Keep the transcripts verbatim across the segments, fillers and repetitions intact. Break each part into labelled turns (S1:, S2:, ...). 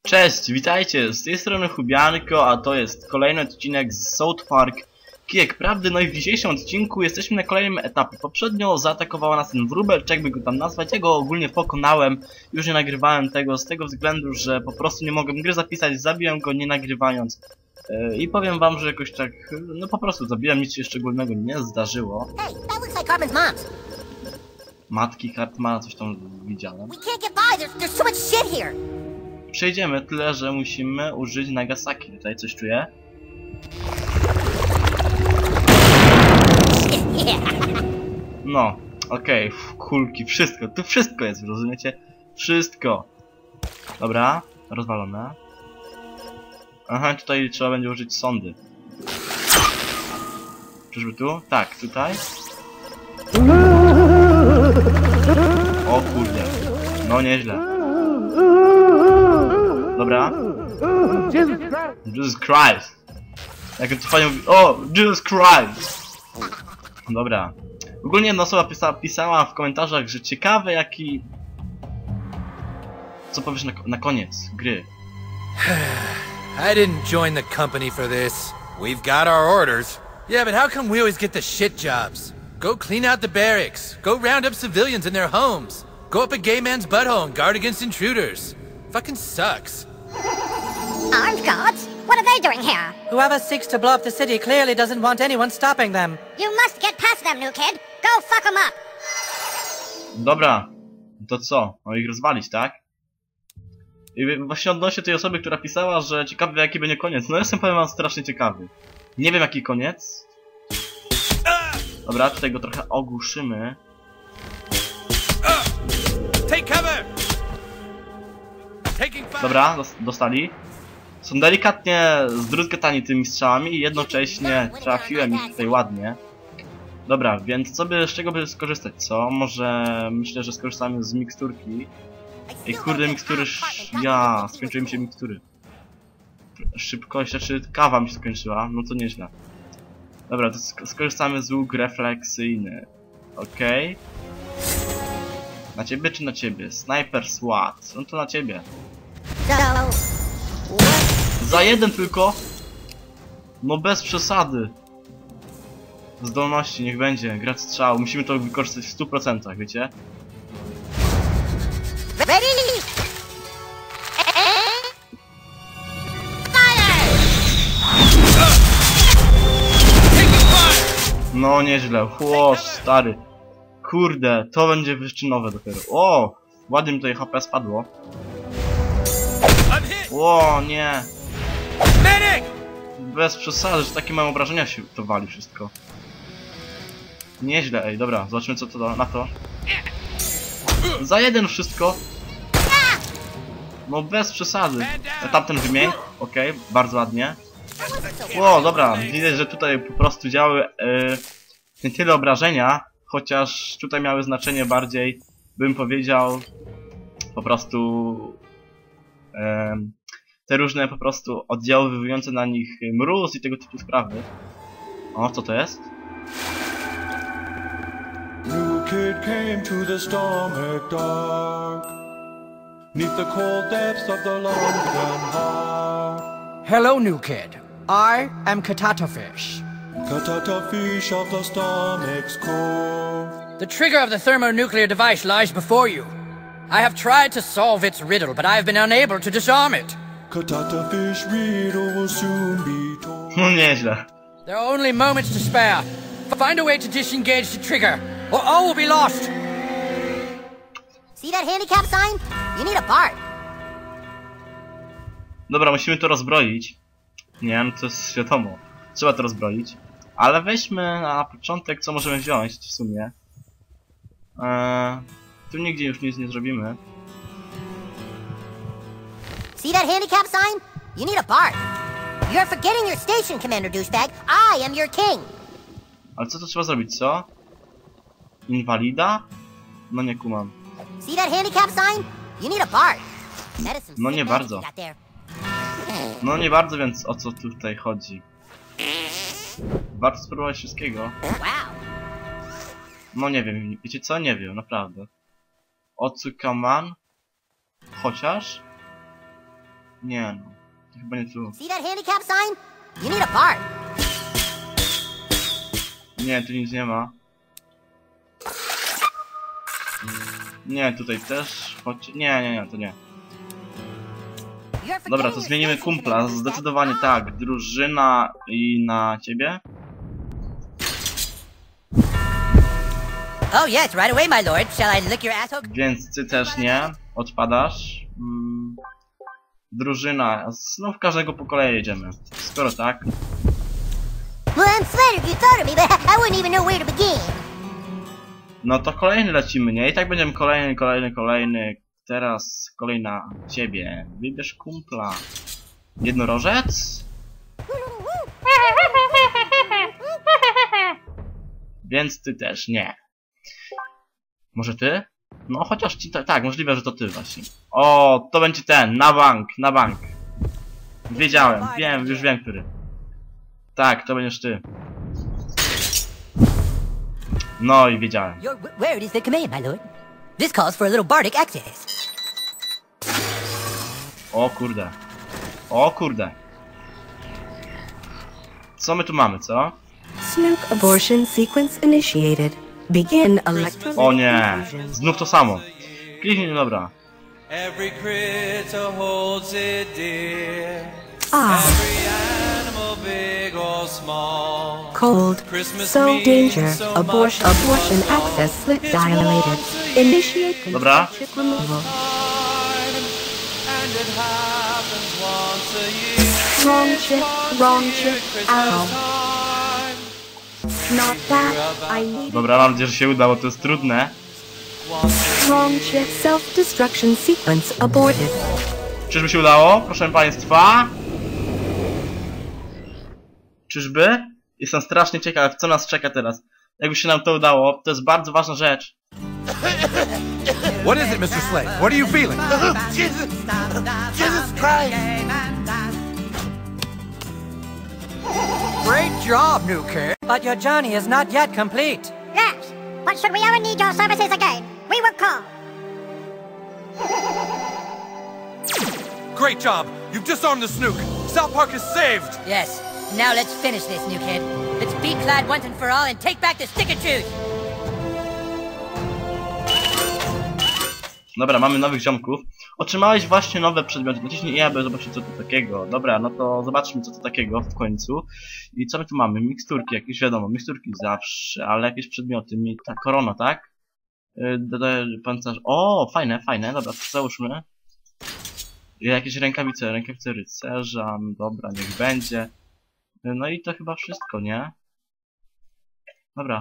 S1: Cześć, witajcie, z tej strony Hubianko, a to jest kolejny odcinek z South Park Kijek Prawdy. No i w dzisiejszym odcinku jesteśmy na kolejnym etapie. Poprzednio zaatakowała nas ten wróbel, czy jakby go tam nazwać. Ja go ogólnie pokonałem, już nie nagrywałem tego z tego względu, że po prostu nie mogłem gry zapisać, zabiłem go nie nagrywając. Yy, I powiem wam, że jakoś tak, no po prostu zabiłem, nic się szczególnego nie zdarzyło.
S2: Hey, that looks like Cartman's mom's.
S1: Matki Cartmana, coś tam widziałem.
S2: We can't get by. There's, there's so much shit here.
S1: Przejdziemy, tyle że musimy użyć Nagasaki. Tutaj coś czuję. No, okej, okay. Kulki, wszystko, tu wszystko jest, rozumiecie? Wszystko. Dobra, rozwalone. Aha, tutaj trzeba będzie użyć sondy. Czyżby tu? Tak, tutaj. O kurde, no nieźle. Dobra. Jesus Christ. Jak to fajnie mówi. O! Jesus Christ! Dobra. Ogólnie jedna osoba pisa pisała w komentarzach, że ciekawe jaki... Co powiesz na, na koniec gry?
S3: I didn't join the company for this. We've got our orders. Yeah, but how come we always get the shit jobs? Go clean out the barracks. Go round up civilians in their homes. Go up a gay man's butthole and guard against intruders. Fucking sucks.
S2: Armed guards? What are they doing here?
S4: Whoever seeks to blow up the city clearly doesn't want anyone stopping them.
S2: You must get past them, new kid. Go fuck them up.
S1: Dobra. To co? No ich rozwalić, tak? I właśnie odnośnie tej osoby, która pisała, że ciekawy jaki będzie koniec. No jestem, powiem wam, strasznie ciekawy. Nie wiem jaki koniec. Dobra, tutaj go trochę ogłuszymy.
S3: Take cover.
S1: Dobra, dostali. Są delikatnie zdruzgotani tymi strzałami i jednocześnie trafiłem ich tutaj ładnie. Dobra, więc co by, z czego by skorzystać, co? Może myślę, że skorzystamy z miksturki. Ej, kurde, mikstury... Ja, skończyły mi się mikstury. Szybkość, znaczy kawa mi się skończyła, no to nieźle. Dobra, to sk skorzystamy z łuk refleksyjny. Okej. Okay. Na ciebie czy na ciebie? Sniper SWAT. No to na ciebie. Za jeden tylko? No bez przesady. Zdolności, niech będzie. Grać strzał. Musimy to wykorzystać w stu procentach, wiecie? No nieźle. Ło, stary. Kurde, to będzie wyczynowe dopiero. O! Ładnie mi tutaj H P spadło. O, nie. Bez przesady, że takie małe obrażenia się to wali wszystko. Nieźle, ej, dobra, zobaczmy co to da, na to. Za jeden wszystko. No bez przesady. Tamten wymień. Okej, okay, bardzo ładnie. O, dobra, widać, że tutaj po prostu działy yy, nie tyle obrażenia, chociaż tutaj miały znaczenie bardziej, bym powiedział, po prostu e, te różne po prostu oddziaływujące na nich mróz i tego typu sprawy. O, co to jest?
S5: New kid came to the stomach dark, neath the cold depths of the London heart.
S4: Hello, new kid. I am Katatafish.
S5: Katatafish of the stomach's cove.
S6: The trigger of the thermonuclear device lies before you. I have tried to solve its riddle, but I have been unable to disarm it.
S5: Katatafish riddle will soon be told.
S1: No nieźle.
S6: There are only moments to spare. Find a way to disengage the trigger, or all will be lost.
S2: See that handicap sign? You need a BART.
S1: Dobra, musimy to rozbroić. Nie wiem, to jest wiadomo. Trzeba to rozbroić. Ale weźmy na początek, co możemy wziąć w sumie. Eee, tu nigdzie już nic nie zrobimy.
S2: See that handicap sign? You need a BART. You're forgetting your station, Commander Douchebag. I am your king.
S1: Ale co to trzeba zrobić, co? Inwalida? No nie kumam.
S2: See that handicap sign? You need a BART.
S1: No nie bardzo. No nie bardzo, więc o co tutaj chodzi? Warto spróbować wszystkiego.
S2: Wow.
S1: No nie wiem, wiecie co? Nie wiem, naprawdę. Otsukaman? Chociaż? Nie no, to chyba nie tu.
S2: See that handicap sign? You need a part.
S1: Nie, tu nic nie ma. Nie, tutaj też, choć... Nie, nie, nie, to nie. Dobra, to zmienimy kumpla, zdecydowanie tak. Drużyna i na ciebie.
S6: Oh yes, right away, my lord. Shall I lick your asshole?
S1: Więc ty też nie, odpadasz. Mm. Drużyna, znów każdego po kolei jedziemy. Skoro tak.
S2: Well, I'm flattered you thought of me, but I wouldn't even know where to begin.
S1: No to kolejny lecimy, nie? I tak będziemy kolejny, kolejny, kolejny. Teraz kolej na ciebie. Wybierz kumpla. Jednorożec? Więc ty też nie. Może ty? No chociaż ci tak, tak, możliwe, że to ty właśnie. O, to będzie ten, na bank, na bank. Wiedziałem, wiem, już wiem, który. Tak, to będziesz ty. No i wiedziałem.
S6: Your w- word is the command, my lord. This calls for a little bardic access.
S1: O kurde. O kurde. Co my tu mamy, co?
S7: Snook abortion sequence initiated. Begin electrolytic
S1: O nie,
S7: infusion.
S1: znów to samo. Kliknij, dobra.
S5: Every critter holds it dear.
S7: Ah,
S5: Every animal, big or small.
S7: cold.
S5: Christmas
S7: So
S5: means
S7: danger.
S5: so
S7: Abortion.
S5: much to
S7: Abortion
S5: us all.
S7: access slit
S5: It's
S7: dilated.
S5: once a
S7: Initiate
S1: Dobra.
S7: concentric removal.
S5: time, and it happens once a year.
S7: Wrong
S5: It's
S7: ship.
S5: once
S7: Wrong
S5: a year,
S7: ship.
S5: Christmas
S7: Ow.
S5: time.
S7: Not that. I need.
S1: Dobra, mam nadzieję, że się uda, bo to jest trudne.
S7: Wrong ship. Self-destruction sequence aborted.
S1: Czyżby się udało? Proszę państwa. Czyżby? Jestem strasznie ciekaw, co nas czeka teraz. Jakby się nam to udało, to jest bardzo ważna rzecz.
S3: What is it, mister Slade? What are you feeling?
S4: Jesus! Jesus Christ! Great job, new kid. But your journey is not yet complete.
S2: Yes, but should we ever need your services again, we will call.
S3: Great job! You've disarmed the Snook! South Park is saved!
S6: Yes. Now let's finish this, new kid. Let's be clad once and for all and take back the stick and choose.
S1: Dobra, mamy nowych ziomków. Otrzymałeś właśnie nowe przedmioty. Naciśnij E, aby zobaczyć, co to takiego. Dobra, no to zobaczmy, co to takiego w końcu. I co my tu mamy? Miksturki, jakieś wiadomo, miksturki zawsze, ale jakieś przedmioty. Mi ta korona, tak? Yy, pancerz. O, fajne, fajne. Dobra, to załóżmy. Jakieś rękawice, rękawice rycerza. Dobra, niech będzie. Yy, no i to chyba wszystko, nie? Dobra.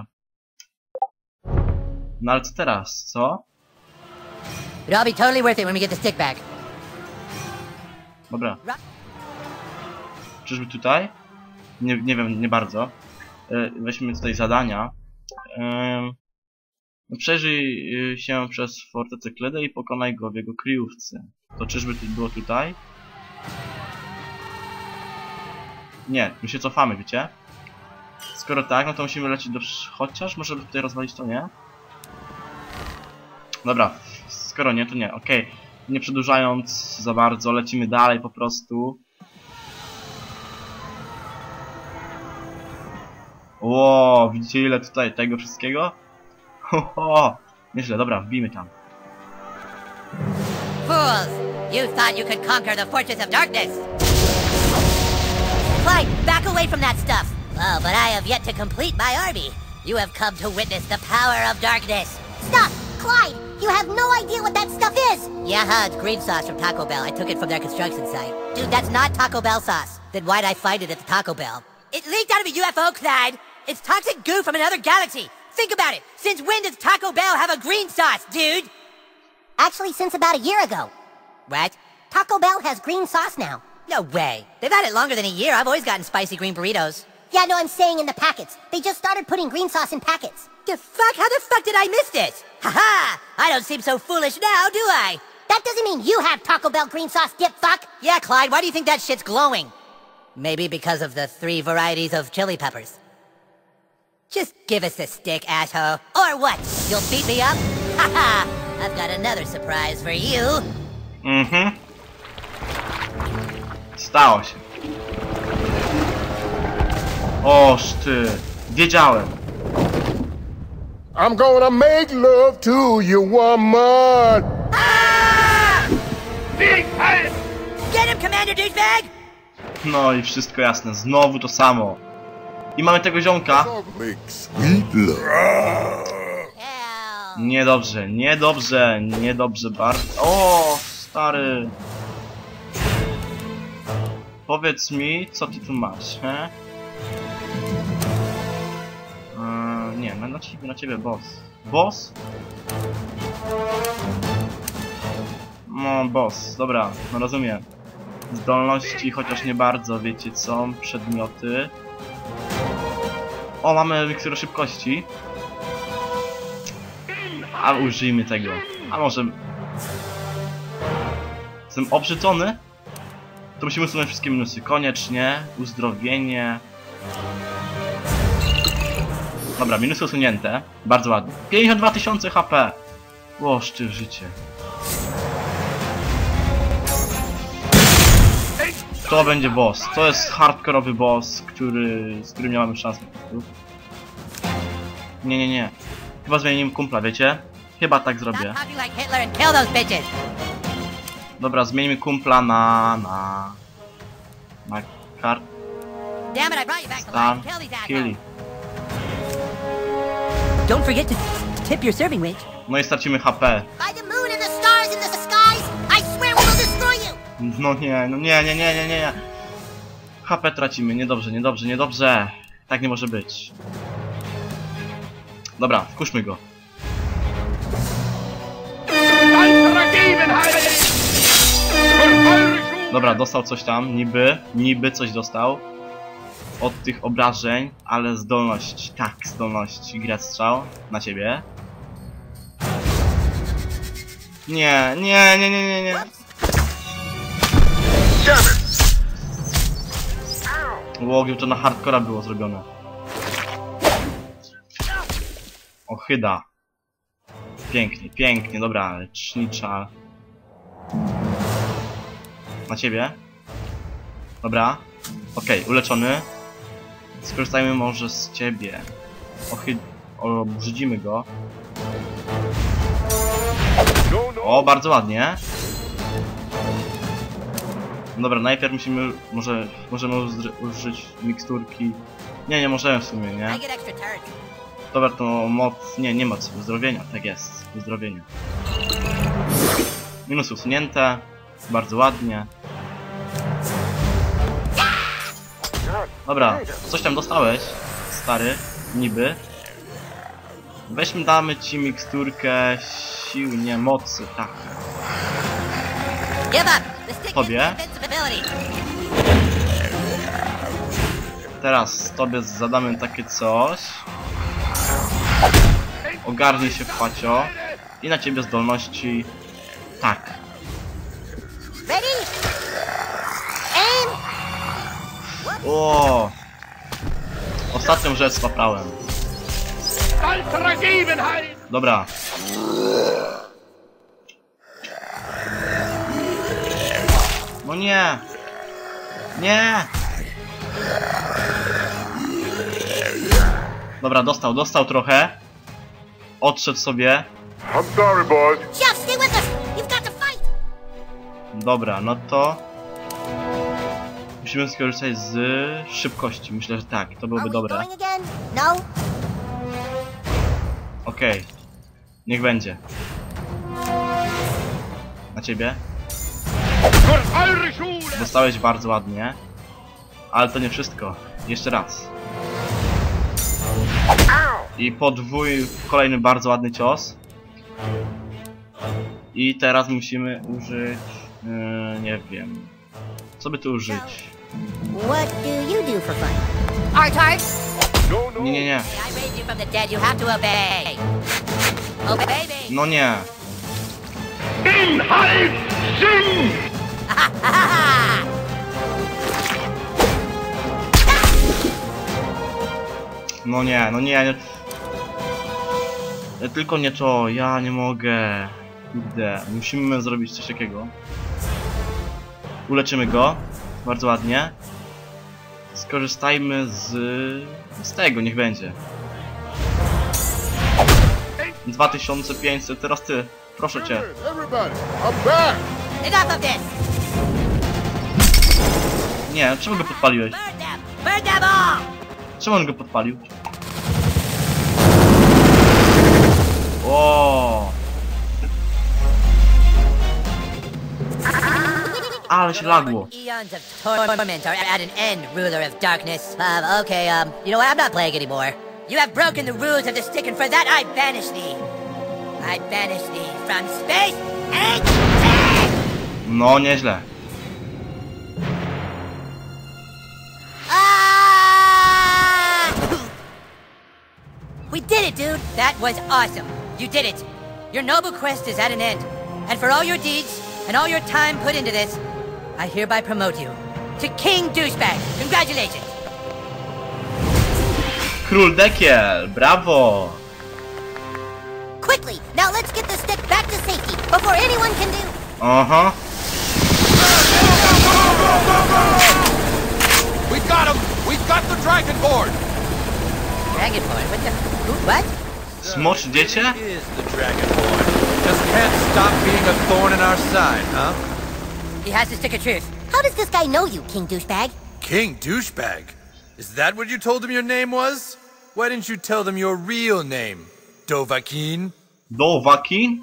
S1: No ale co teraz, co?
S6: It'll all be totally worth it when we get the stick back.
S1: Dobra. Czyżby tutaj? Nie, nie wiem, nie bardzo. E, weźmy tutaj zadania. E, przejrzyj się przez fortecę Kledę i pokonaj go w jego kryjówce. To czyżby to było tutaj? Nie, my się cofamy, wiecie? Skoro tak, no to musimy lecieć do... Chociaż może tutaj rozwalić to, nie? Dobra. Skoro nie, to nie, okej. Okay. Nie przedłużając za bardzo, lecimy dalej po prostu. Ło, widzicie ile tutaj tego wszystkiego? Ho, ho. Nieźle, dobra, wbijmy tam.
S6: Fools! You thought you could conquer the Fortress of Darkness! Clyde, back away from that stuff! Oh, but I have yet to complete my army. You have come to witness the power of darkness.
S2: Stop! Clyde, you have no idea what that stuff is!
S6: Yeah, huh, it's green sauce from Taco Bell. I took it from their construction site. Dude, that's not Taco Bell sauce. Then why'd I find it at the Taco Bell? It leaked out of a U F O, Clyde! It's toxic goo from another galaxy! Think about it! Since when does Taco Bell have a green sauce, dude?
S2: Actually, since about a year ago.
S6: What?
S2: Taco Bell has green sauce now.
S6: No way. They've had it longer than a year. I've always gotten spicy green burritos.
S2: Yeah, no, I'm saying in the packets. They just started putting green sauce in packets.
S6: The fuck? How the fuck did I miss this? Haha! I don't seem so foolish now, do I?
S2: That doesn't mean you have Taco Bell green sauce, dip fuck!
S6: Yeah, Clyde, why do you think that shit's glowing? Maybe because of the three varieties of chili peppers. Just give us the stick, asshole. Or what? You'll beat me up? Haha! I've got another surprise for you.
S1: Mhm. Stało się. Oż ty. Wiedziałem.
S8: I'm gonna make love to you, woman.
S6: Get him, Commander Douchebag!
S1: No i wszystko jasne. Znowu to samo. I mamy tego ziomka.
S8: Make sweet love.
S6: Hell.
S1: Niedobrze, niedobrze, niedobrze bardzo. O, stary. Powiedz mi, co ty tu masz, he? Eee, nie, na ciebie, na ciebie, boss. Boss? No, boss, dobra, no rozumiem. Zdolności, chociaż nie bardzo, wiecie co, przedmioty. O, mamy miksturę szybkości. A użyjmy tego. A może... Jestem obrzydzony? To musimy usunąć wszystkie minusy. Koniecznie. Uzdrowienie. Dobra, minusy usunięte. Bardzo ładnie. pięćdziesiąt dwa tysiące H P. Łoszczy w życie. To będzie boss. To jest hardkorowy boss, który, z którym nie mamy szans. Nie, nie, nie. Chyba zmienimy kumpla, wiecie? Chyba tak zrobię.
S6: Stop talking like Hitler and kill those bitches!
S1: Dobra, zmienimy kumpla na... na... na kart...
S6: Damn it, I brought you back to
S1: Stan...
S6: life. Kill these
S1: Killi.
S6: assholes. Don't forget to tip your serving wage.
S1: No i stracimy H P.
S2: By the moon and the stars in the skies, I swear we will destroy you!
S1: No nie, no nie, nie, nie, nie, nie. H P tracimy, niedobrze, niedobrze, niedobrze. Tak nie może być. Dobra, wkurzmy go. Dobra, dostał coś tam, niby, niby coś dostał. Od tych obrażeń, ale zdolność, tak, zdolność, grać strzał na ciebie. Nie, nie, nie, nie, nie, nie. Łogił, to na hardcora było zrobione. Ochyda. Pięknie, pięknie, dobra, lecznicza. Na ciebie. Dobra. Okej, okay, uleczony. Skorzystajmy może z ciebie. Ochy... Obrzydzimy go. O, bardzo ładnie. Dobra, najpierw musimy... Może... Możemy użyć miksturki. Nie, nie możemy w sumie, nie?
S6: I get extra turns.
S1: Dobra, to moc... Nie, nie moc. Uzdrowienia, tak jest. Uzdrowienia. Minus usunięte. Bardzo ładnie. Dobra, coś tam dostałeś, stary, niby. Weźmy, damy ci miksturkę sił, nie mocy, tak.
S6: Give up! The stick
S1: Tobie.
S6: gives me invincibility.
S1: Teraz tobie zadamy takie coś. Ogarnij się w pacio. I na ciebie zdolności. Tak.
S2: Ready? Aim!
S1: O! Ostatnią rzecz spaprałem. Dobra. No nie! Nie! Dobra, dostał, dostał trochę. Odszedł sobie.
S8: I'm sorry, boys.
S2: Jeff, stay with us! You've got to fight!
S1: Dobra, no to... Musimy skorzystać z szybkości. Myślę, że tak, to byłoby
S2: Are we
S1: dobre.
S2: going again? No?
S1: Okej. Okay. Niech będzie. Na ciebie. Dostałeś bardzo ładnie. Ale to nie wszystko. Jeszcze raz. I podwój, kolejny bardzo ładny cios. I teraz musimy użyć... Yy, nie wiem... Co by tu użyć?
S2: What do you do for fun? Art art?
S1: Nie, nie, nie.
S6: I raised you from the dead, you have to obey. Obey me!
S1: No nie. No nie, no nie, nie. Ja tylko nie to, ja nie mogę. Kurde, musimy zrobić coś takiego. Uleczymy go. Bardzo ładnie. Skorzystajmy z... z tego, niech będzie. dwa tysiące pięćset, teraz ty. Proszę cię.
S8: Everybody, I'm back.
S6: Enough of this!
S1: Nie, czemu go podpaliłeś?
S6: Burn them! Burn them all!
S1: Czemu on go podpalił? O. Ale się lagło.
S6: Eons of torment are at an end, ruler of darkness. Um, okay, um, you know what? I'm not playing anymore. You have broken the rules of the stick, and for that I banish thee. I banish thee from space and time!
S1: No, nieźle.
S6: Ah! We did it, dude! That was awesome. You did it. Your noble quest is at an end. And for all your deeds, and all your time put into this, I hereby promote you to King Douchebag. Congratulations!
S1: Król Dekiel, brawo!
S2: Quickly, now let's get the stick back to safety before anyone can do...
S1: Aha.
S3: We got him! We've got the Dragonborn!
S6: Dragonborn? What the... Who, what?
S1: Smoczy dziecię?
S3: Is the Dragonborn. Just can't stop being a thorn in our side, huh?
S6: He has the stick of truth.
S2: How does this guy know you, King Douchebag?
S3: King Douchebag? Is that what you told him your name was? Why didn't you tell them your real name, Dovahkiin?
S1: Dovahkiin?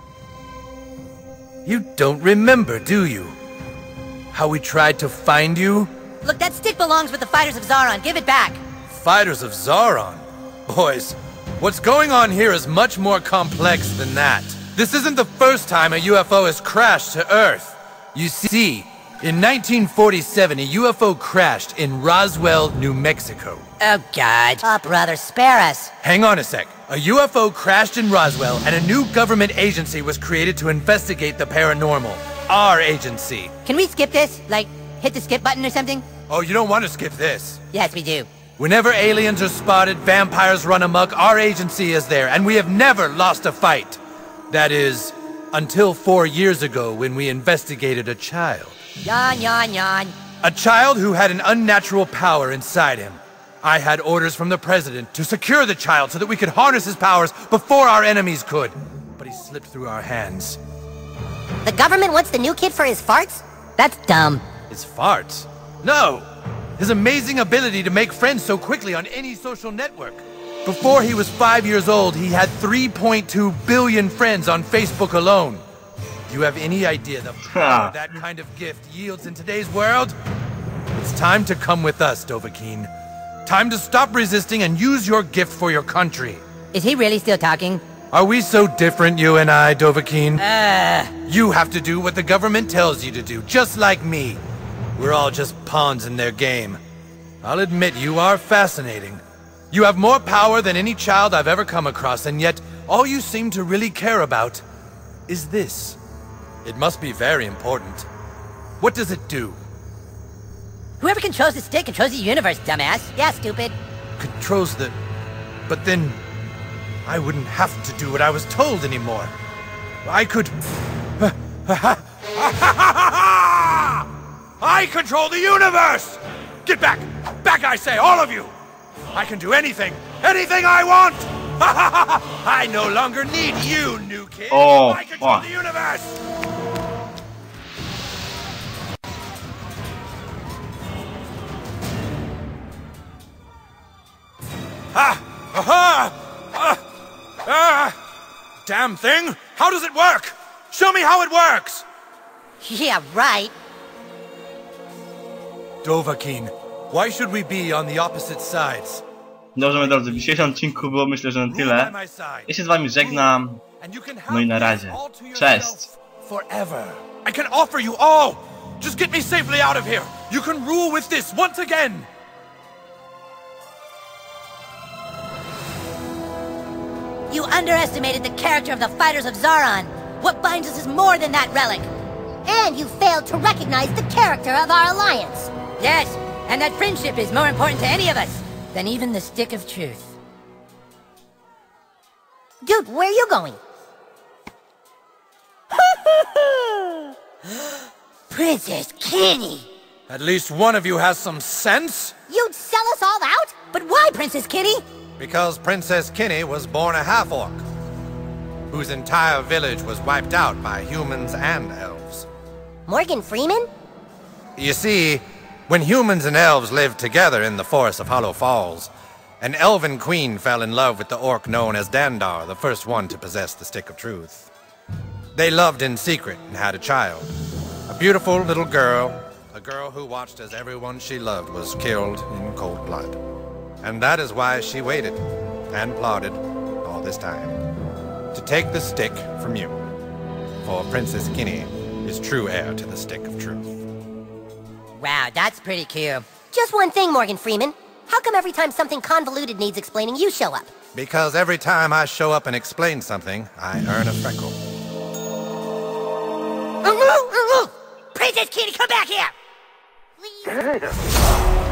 S3: You don't remember, do you? How we tried to find you?
S6: Look, that stick belongs with the fighters of Zaron. Give it back.
S3: Fighters of Zaron? Boys, what's going on here is much more complex than that. This isn't the first time a U F O has crashed to Earth. You see, in nineteen forty-seven, a U F O crashed in Roswell, New Mexico.
S6: Oh, God. Oh, brother, spare us.
S3: Hang on a sec. A U F O crashed in Roswell, and a new government agency was created to investigate the paranormal. Our agency.
S6: Can we skip this? Like, hit the skip button or something?
S3: Oh, you don't want to skip this.
S6: Yes, we do.
S3: Whenever aliens are spotted, vampires run amok, our agency is there, and we have never lost a fight. That is, until four years ago when we investigated a child.
S6: Yawn, yawn, yawn.
S3: A child who had an unnatural power inside him. I had orders from the president to secure the child so that we could harness his powers before our enemies could. But he slipped through our hands.
S2: The government wants the new kid for his farts? That's dumb.
S3: His farts? No! His amazing ability to make friends so quickly on any social network. Before he was five years old, he had three point two billion friends on Facebook alone. Do you have any idea the power that kind of gift yields in today's world? It's time to come with us, Dovahkiin. Time to stop resisting and use your gift for your country.
S6: Is he really still talking?
S3: Are we so different, you and I, Dovahkiin?
S6: Uh...
S3: You have to do what the government tells you to do, just like me. We're all just pawns in their game. I'll admit you are fascinating. You have more power than any child I've ever come across, and yet all you seem to really care about is this. It must be very important. What does it do?
S6: Whoever controls the stick controls the universe, dumbass. Yeah, stupid.
S3: Controls the... But then... I wouldn't have to do what I was told anymore. I could... I control the universe! Get back! Back, I say, all of you! I can do anything, anything I want! I no longer need you, new kid!
S1: Oh,
S3: I control
S1: fuck.
S3: the universe! Ah! Aha! Ah! Ah! Damn thing! How does it work? Show me how it works!
S6: Yeah, right.
S3: Dovahkiin, why should we be on the opposite sides?
S1: Dobrze, moi drodzy, w dzisiejszym odcinku było myślę, że na tyle. Ja się z wami żegnam. No i na razie. Cześć!
S3: Forever. I can offer you all! Just get me safely out of here! You can rule with this once again!
S6: You underestimated the character of the fighters of Zaron. What binds us is more than that relic.
S2: And you failed to recognize the character of our alliance.
S6: Yes, and that friendship is more important to any of us than even the stick of truth.
S2: Dude, where are you going?
S6: Princess Kenny!
S3: At least one of you has some sense?
S2: You'd sell us all out?
S6: But why, Princess Kitty?
S3: Because Princess Kinney was born a half-orc, whose entire village was wiped out by humans and elves.
S2: Morgan Freeman?
S3: You see, when humans and elves lived together in the forest of Hollow Falls, an elven queen fell in love with the orc known as Dandar, the first one to possess the Stick of Truth. They loved in secret and had a child. A beautiful little girl, a girl who watched as everyone she loved was killed in cold blood. And that is why she waited and plotted all this time to take the stick from you. For Princess Kinney is true heir to the Stick of Truth.
S6: Wow, that's pretty cute.
S2: Just one thing, Morgan Freeman. How come every time something convoluted needs explaining, you show up?
S3: Because every time I show up and explain something, I earn a freckle.
S6: Princess Kitty, come back here!